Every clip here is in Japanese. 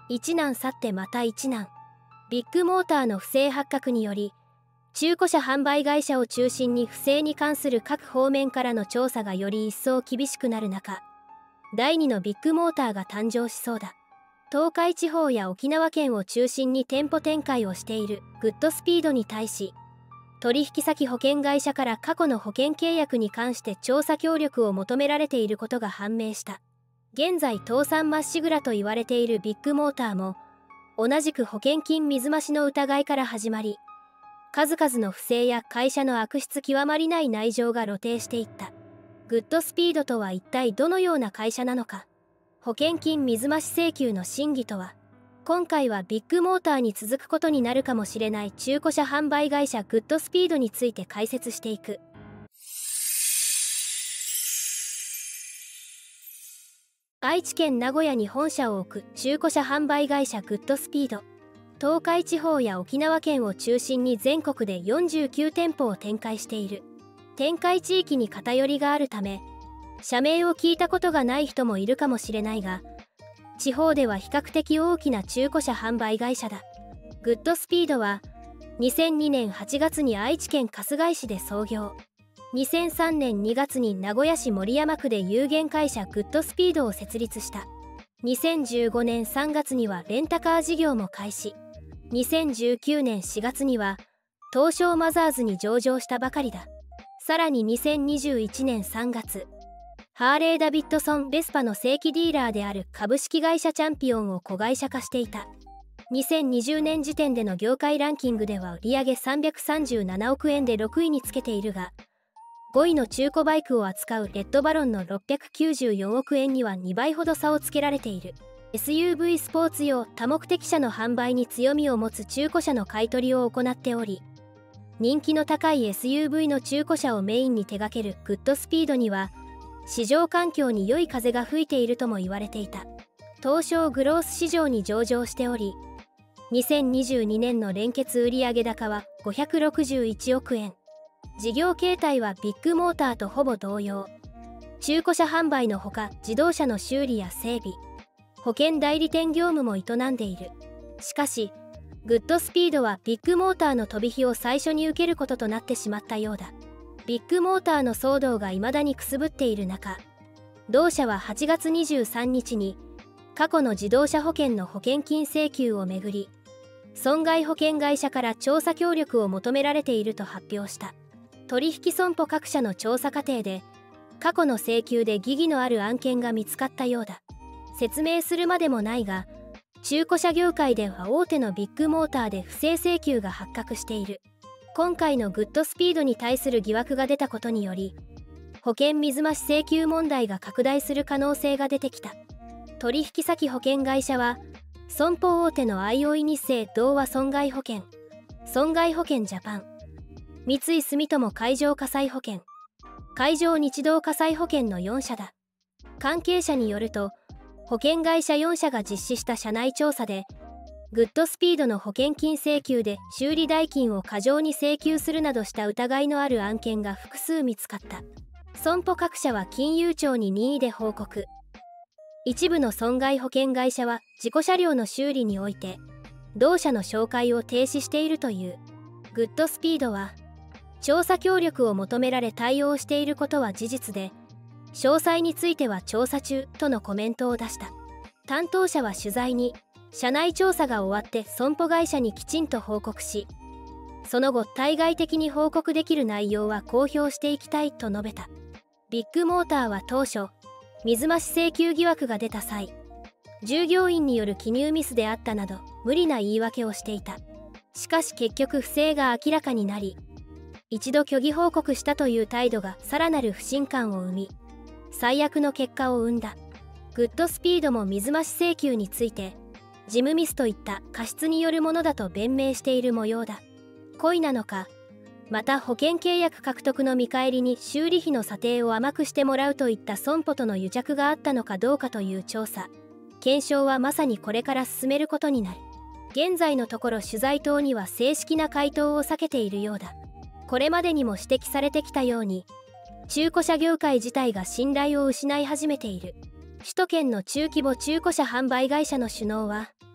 一難去ってまた一難。ビッグモーターの不正発覚により、中古車販売会社を中心に不正に関する各方面からの調査がより一層厳しくなる中、第2のビッグモーターが誕生しそうだ。東海地方や沖縄県を中心に店舗展開をしているグッドスピードに対し、取引先保険会社から過去の保険契約に関して調査協力を求められていることが判明した。現在倒産まっしぐらと言われているビッグモーターも、同じく保険金水増しの疑いから始まり、数々の不正や会社の悪質極まりない内情が露呈していった。グッドスピードとは一体どのような会社なのか。保険金水増し請求の真偽とは。今回はビッグモーターに続くことになるかもしれない中古車販売会社グッドスピードについて解説していく。愛知県名古屋に本社を置く中古車販売会社グッドスピード。東海地方や沖縄県を中心に全国で49店舗を展開している。展開地域に偏りがあるため、社名を聞いたことがない人もいるかもしれないが、地方では比較的大きな中古車販売会社だ。グッドスピードは2002年8月に愛知県春日井市で創業。2003年2月に名古屋市守山区で有限会社グッドスピードを設立した。2015年3月にはレンタカー事業も開始。2019年4月には東証マザーズに上場したばかりだ。さらに2021年3月、ハーレー・ダビッドソン・ベスパの正規ディーラーである株式会社チャンピオンを子会社化していた。2020年時点での業界ランキングでは売上337億円で6位につけているが、5位の中古バイクを扱うレッドバロンの694億円には2倍ほど差をつけられている。SUV スポーツ用多目的車の販売に強みを持つ中古車の買い取りを行っており、人気の高い SUV の中古車をメインに手掛けるグッドスピードには、市場環境に良い風が吹いているとも言われていた。東証グロース市場に上場しており、2022年の連結売上高は561億円。事業形態はビッグモーターとほぼ同様。中古車販売のほか、自動車の修理や整備、保険代理店業務も営んでいる。しかし、グッドスピードはビッグモーターの飛び火を最初に受けることとなってしまったようだ。ビッグモーターの騒動が未だにくすぶっている中、同社は8月23日に過去の自動車保険の保険金請求をめぐり、損害保険会社から調査協力を求められていると発表した。取引損保各社の調査過程で、過去の請求で疑義のある案件が見つかったようだ。説明するまでもないが、中古車業界では大手のビッグモーターで不正請求が発覚している。今回のグッドスピードに対する疑惑が出たことにより、保険水増し請求問題が拡大する可能性が出てきた。取引先保険会社は、損保大手のあいおい日清同和損害保険、損害保険ジャパン、三井住友海上火災保険、海上日動火災保険の4社だ。関係者によると、保険会社4社が実施した社内調査で、グッドスピードの保険金請求で修理代金を過剰に請求するなどした疑いのある案件が複数見つかった。損保各社は金融庁に任意で報告。一部の損害保険会社は事故車両の修理において、同社の紹介を停止しているという。グッドスピードは、調査協力を求められ対応していることは事実で、詳細については調査中とのコメントを出した。担当者は取材に、社内調査が終わって損保会社にきちんと報告し、その後対外的に報告できる内容は公表していきたいと述べた。ビッグモーターは当初、水増し請求疑惑が出た際、従業員による記入ミスであったなど無理な言い訳をしていた。しかし結局不正が明らかになり、一度虚偽報告したという態度がさらなる不信感を生み、最悪の結果を生んだ。グッドスピードも水増し請求について、事務ミスといった過失によるものだと弁明している模様だ。故意なのか、また保険契約獲得の見返りに修理費の査定を甘くしてもらうといった損保との癒着があったのかどうかという調査、検証はまさにこれから進めることになる。現在のところ取材等には正式な回答を避けているようだ。これまでにも指摘されてきたように、中古車業界自体が信頼を失い始めている。首都圏の中規模中古車販売会社の首脳は、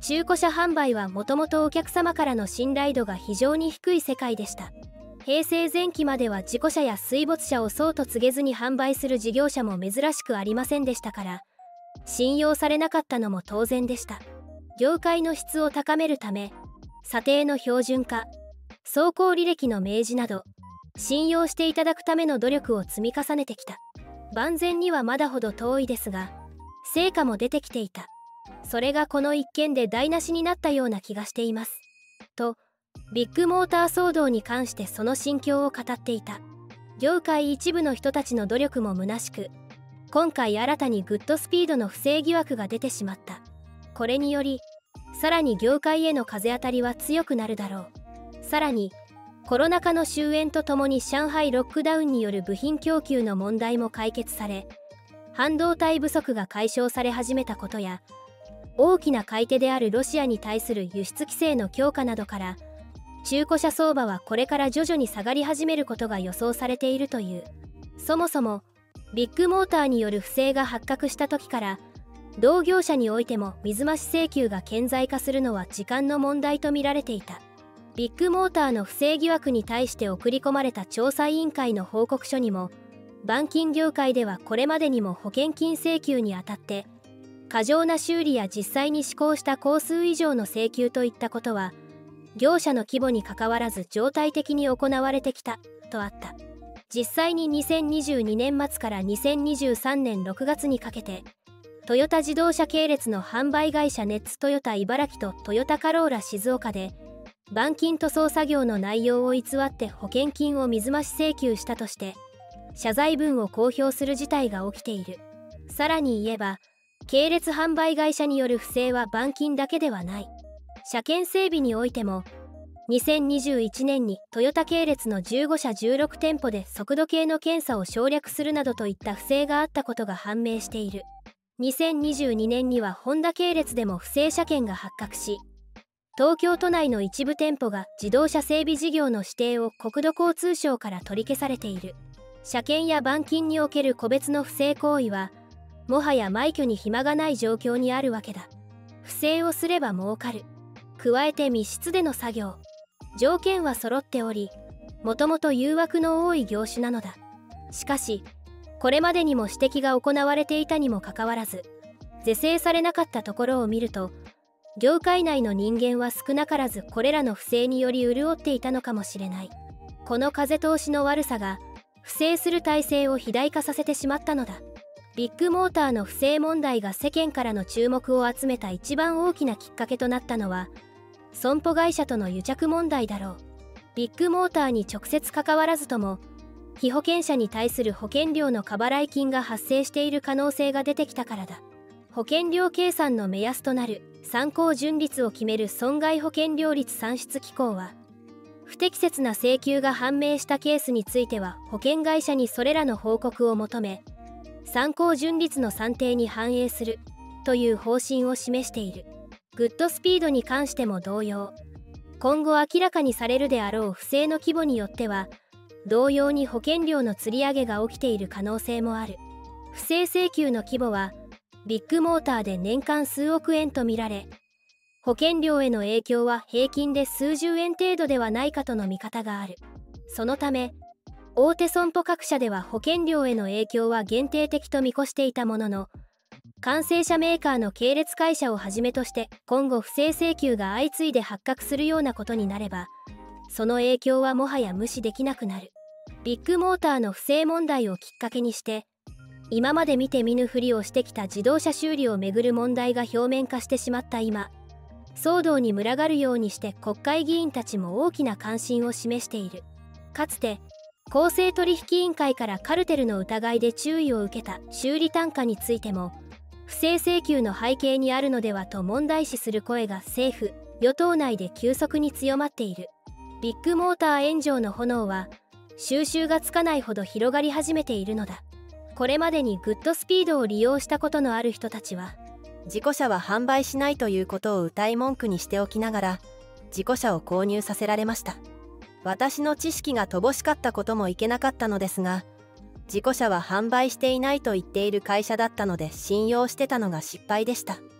中古車販売はもともとお客様からの信頼度が非常に低い世界でした。平成前期までは事故車や水没車をそうと告げずに販売する事業者も珍しくありませんでしたから、信用されなかったのも当然でした。業界の質を高めるため、査定の標準化、走行履歴の明示など、信用していただくための努力を積み重ねてきた。万全にはまだほど遠いですが、成果も出てきていた。それがこの一件で台無しになったような気がしています。と、ビッグモーター騒動に関してその心境を語っていた。業界一部の人たちの努力も虚しく、今回新たにグッドスピードの不正疑惑が出てしまった。これにより、さらに業界への風当たりは強くなるだろう。さらに、コロナ禍の終焉とともに上海ロックダウンによる部品供給の問題も解決され、半導体不足が解消され始めたことや、大きな買い手であるロシアに対する輸出規制の強化などから、中古車相場はこれから徐々に下がり始めることが予想されているという。そもそも、ビッグモーターによる不正が発覚した時から、同業者においても水増し請求が顕在化するのは時間の問題と見られていた。ビッグモーターの不正疑惑に対して送り込まれた調査委員会の報告書にも、板金業界ではこれまでにも保険金請求にあたって、過剰な修理や実際に施行した工数以上の請求といったことは、業者の規模にかかわらず常態的に行われてきた、とあった。実際に2022年末から2023年6月にかけて、トヨタ自動車系列の販売会社ネッツトヨタ茨城とトヨタカローラ静岡で、板金塗装作業の内容を偽って保険金を水増し請求したとして、謝罪文を公表する事態が起きている。さらに言えば、系列販売会社による不正は板金だけではない。車検整備においても、2021年にトヨタ系列の15社16店舗で速度計の検査を省略するなどといった不正があったことが判明している。2022年にはホンダ系列でも不正車検が発覚し、東京都内の一部店舗が自動車整備事業の指定を国土交通省から取り消されている。車検や板金における個別の不正行為は、もはや枚挙に暇がない状況にあるわけだ。不正をすれば儲かる。加えて密室での作業。条件は揃っており、もともと誘惑の多い業種なのだ。しかし、これまでにも指摘が行われていたにもかかわらず、是正されなかったところを見ると、業界内の人間は少なからずこれらの不正により潤っていたのかもしれない。この風通しの悪さが、不正する体制を肥大化させてしまったのだ。ビッグモーターの不正問題が世間からの注目を集めた一番大きなきっかけとなったのは、損保会社との癒着問題だろう。ビッグモーターに直接関わらずとも、被保険者に対する保険料の過払い金が発生している可能性が出てきたからだ。保険料計算の目安となる参考純率を決める損害保険料率算出機構は、不適切な請求が判明したケースについては保険会社にそれらの報告を求め、参考純率の算定に反映するという方針を示している。グッドスピードに関しても同様、今後明らかにされるであろう不正の規模によっては、同様に保険料の吊り上げが起きている可能性もある。不正請求の規模は、ビッグモーターで年間数億円とみられ、保険料への影響は平均で数十円程度ではないかとの見方がある。そのため、大手損保各社では保険料への影響は限定的と見越していたものの、完成車メーカーの系列会社をはじめとして今後不正請求が相次いで発覚するようなことになれば、その影響はもはや無視できなくなる。ビッグモーターの不正問題をきっかけにして、今まで見て見ぬふりをしてきた自動車修理をめぐる問題が表面化してしまった今、騒動に群がるようにして国会議員たちも大きな関心を示している。かつて公正取引委員会からカルテルの疑いで注意を受けた修理単価についても、不正請求の背景にあるのではと問題視する声が政府・与党内で急速に強まっている。ビッグモーター炎上の炎は収拾がつかないほど広がり始めているのだ。これまでにグッドスピードを利用したことのある人たちは、 事故車は販売しないということを謳い文句にしておきながら、事故車を購入させられました。私の知識が乏しかったこともいけなかったのですが、事故車は販売していないと言っている会社だったので信用してたのが失敗でした。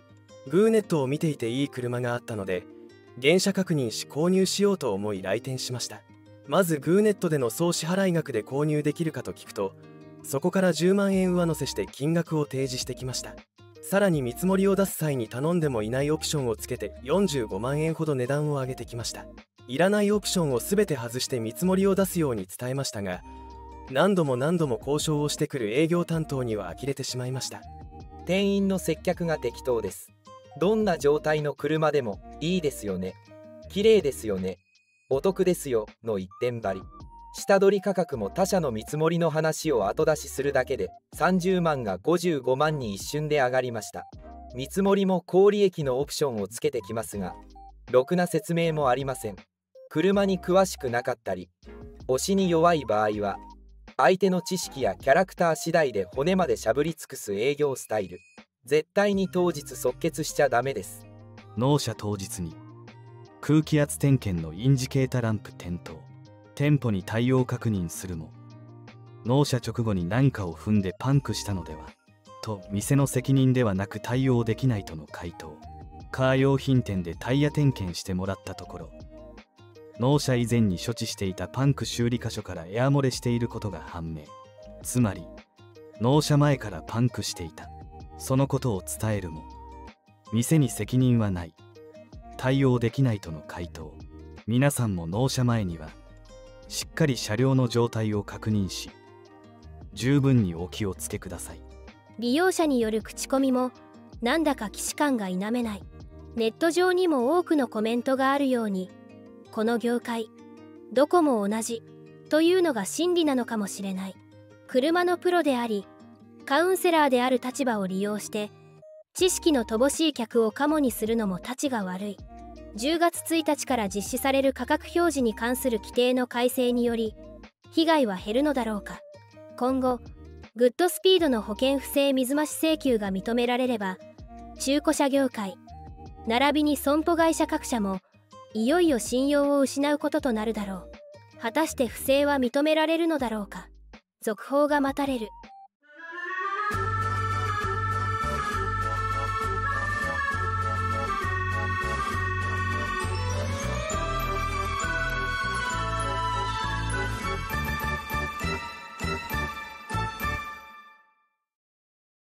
グーネットを見ていていい車があったので原車確認し購入しようと思い来店しました。まずグーネットでの総支払い額で購入できるかと聞くと、そこから10万円上乗せして金額を提示してきました。さらに見積もりを出す際に頼んでもいないオプションをつけて45万円ほど値段を上げてきました。いらないオプションを全て外して見積もりを出すように伝えましたが、何度も交渉をしてくる営業担当には呆れてしまいました。 店員の接客が適当です。どんな状態の車でもいいですよね、綺麗ですよね、お得ですよの一点張り。下取り価格も他社の見積もりの話を後出しするだけで30万が55万に一瞬で上がりました。見積もりも高利益のオプションをつけてきますが、ろくな説明もありません。車に詳しくなかったり推しに弱い場合は相手の知識やキャラクター次第で骨までしゃぶり尽くす営業スタイル。絶対に当日即決しちゃダメです。 納車当日に空気圧点検のインジケータランプ点灯、店舗に対応確認するも納車直後に何かを踏んでパンクしたのではと店の責任ではなく対応できないとの回答。カー用品店でタイヤ点検してもらったところ、納車以前に処置していたパンク修理箇所からエア漏れしていることが判明。つまり納車前からパンクしていた。そのことを伝えるも店に責任はない、対応できないとの回答。皆さんも納車前にはしっかり車両の状態を確認し十分にお気をつけください。 利用者による口コミもなんだか既視感が否めない。ネット上にも多くのコメントがあるように、この業界どこも同じというのが真理なのかもしれない。車のプロでありカウンセラーである立場を利用して知識の乏しい客をカモにするのもたちが悪い。10月1日から実施される価格表示に関する規定の改正により被害は減るのだろうか。今後グッドスピードの保険不正水増し請求が認められれば、中古車業界並びに損保会社各社もいよいよ信用を失うこととなるだろう。果たして不正は認められるのだろうか。続報が待たれる。